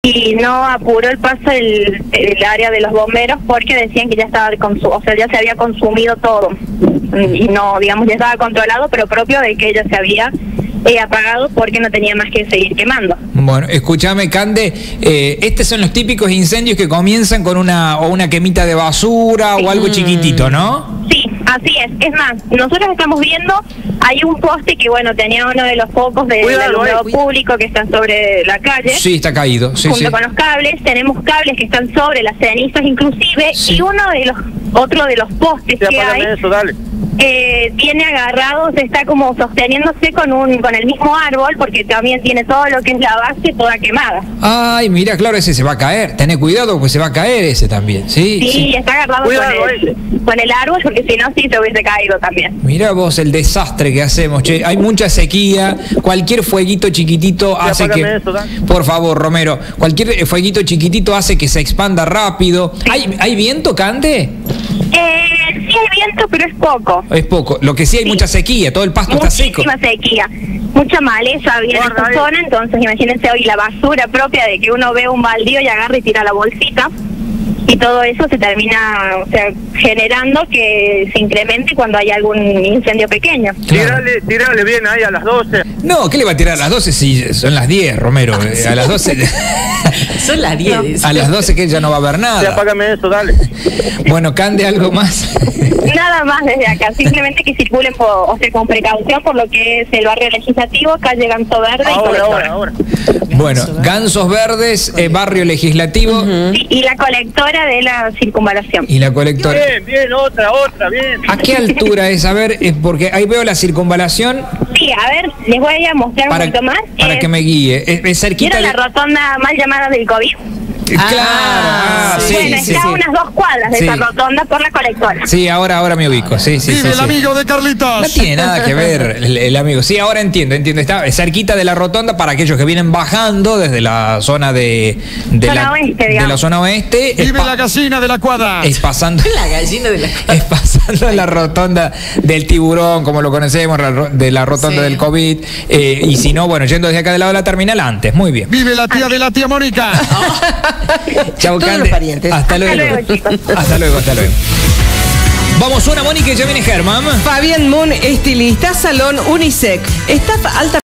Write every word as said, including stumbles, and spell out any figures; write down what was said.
y no apuró el paso el, el área de los bomberos porque decían que ya estaba consu o sea, ya se había consumido todo y no, digamos, ya estaba controlado, pero propio de que ya se había eh, apagado porque no tenía más que seguir quemando. Bueno, escúchame, Cande, eh, estos son los típicos incendios que comienzan con una o una quemita de basura o algo chiquitito, ¿no? Sí, así es. Es más, nosotros estamos viendo, hay un poste que, bueno, tenía uno de los focos de, del alumbrado público que está sobre la calle. Sí, está caído. Sí, junto sí. con los cables, tenemos cables que están sobre las cenizas inclusive, Sí. y uno de los, otro de los postes Ya, que hay, eso, dale. eh, tiene agarrados, está como sosteniéndose con un con el mismo árbol, porque también tiene todo lo que es la base toda quemada. Ay, mira, claro, ese se va a caer. Tené cuidado, pues se va a caer ese también. Sí, Sí, sí. está agarrado Cuidado, con el, con el árbol, porque si no, sí se hubiese caído también. Mira vos el desastre que hacemos, che. Hay mucha sequía, cualquier fueguito chiquitito Sí, hace que... apágame eso, dale. Por favor, Romero, cualquier fueguito chiquitito hace que se expanda rápido. ¿Hay, ¿hay viento, Cande? Eh, sí hay viento, pero es poco. Es poco. Lo que sí hay Sí. mucha sequía, todo el pasto está seco. Muchísima sequía, mucha maleza había en Guarda esta ahí. zona, entonces imagínense hoy la basura propia de que uno ve un baldío y agarra y tira la bolsita, y todo eso se termina, o sea, generando que se incremente cuando hay algún incendio pequeño. Claro. Tírale, tírale bien ahí a las doce. No, ¿qué le va a tirar a las doce si son las diez, Romero? Eh, A las doce... Son las diez. A las doce que ya no va a haber Sí, nada. apágame eso, dale. Bueno, Cande, ¿algo más? Nada más desde acá, simplemente que circulen por, o sea, con precaución por lo que es el barrio legislativo, calle Ganso Verde y Ahora, Colectora. ahora, ahora. Bueno, Gansos Verdes, eh, barrio legislativo Sí, y la colectora de la circunvalación. y la colectora. Bien, bien, otra, otra, bien. ¿A qué altura es? A ver, es porque ahí veo la circunvalación Sí, a ver, les voy a mostrar para, un poquito más. para Es- que me guíe. Es, es cerquita ¿Vieron de... la rotonda mal llamada del COVID? Eh, Claro, Ah, ah, sí, sí, bueno, sí, está sí. a unas dos cuadras de Sí. esa rotonda por la colectora. Sí, ahora, ahora me ubico. Sí, sí, Vive sí, el sí. amigo de Carlitos. No tiene nada que ver el, el amigo. Sí, ahora entiendo, entiendo. Está cerquita de la rotonda para aquellos que vienen bajando desde la zona de, de, Zona la, oeste, de digamos. la zona oeste. Es, Vive pa- la gallina de la cuadra. es pasando. La gallina de la... Es pasando en la rotonda del tiburón, como lo conocemos, la ro- de la rotonda Sí. del COVID. eh, y si no, bueno, yendo desde acá del lado de la terminal antes. Muy bien. Vive la tía de la tía Mónica. Chau, Todos Cande. los parientes. Hasta luego. Hasta luego, chicos. Hasta luego, hasta luego. Vamos, una Mónica y ya viene Germán. Fabián Moon, estilista, salón Unisec. Está alta